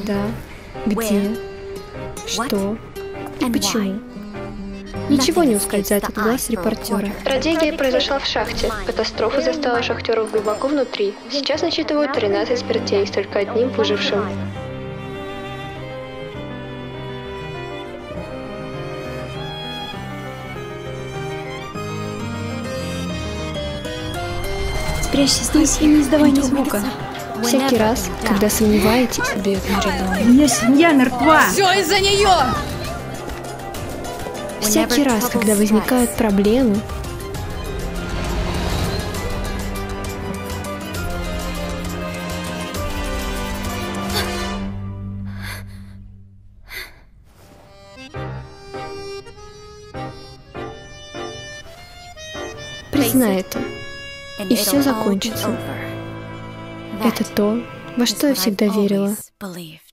когда, где, что и почему. Ничего не ускользает от глаз репортера. Трагедия произошла в шахте. Катастрофа застала шахтеров глубоко внутри. Сейчас насчитывают 13 смертей с только одним выжившим. Спрячься здесь и не издавай ни звука. Всякий раз, когда сомневаетесь, Меня семья мертва! Все из-за нее! всякий раз, когда возникают проблемы, признай это, и все закончится. Это то, во что я всегда верила.